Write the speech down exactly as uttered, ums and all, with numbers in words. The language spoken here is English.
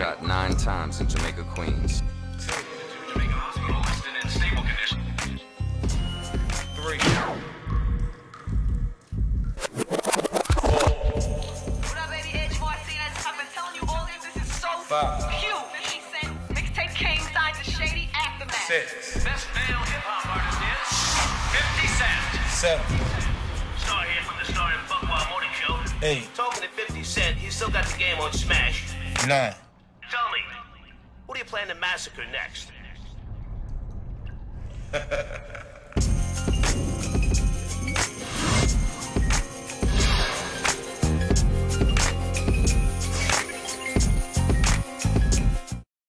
shot nine times in Jamaica, Queens. Jamaica hospital listed in stable condition. Three. What up, baby? Edge Martinez. I've been telling you all this. This is so Five. cute. Decent. Mixtape King signed to Shady Aftermath. Six. Best male hip-hop artist is fifty Cent. Seven. Star here from the Star and Buckwild Morning Show. Eight. Talking to fifty Cent, he's still got the game on Smash. Nine. Tell me, who do you plan to massacre next?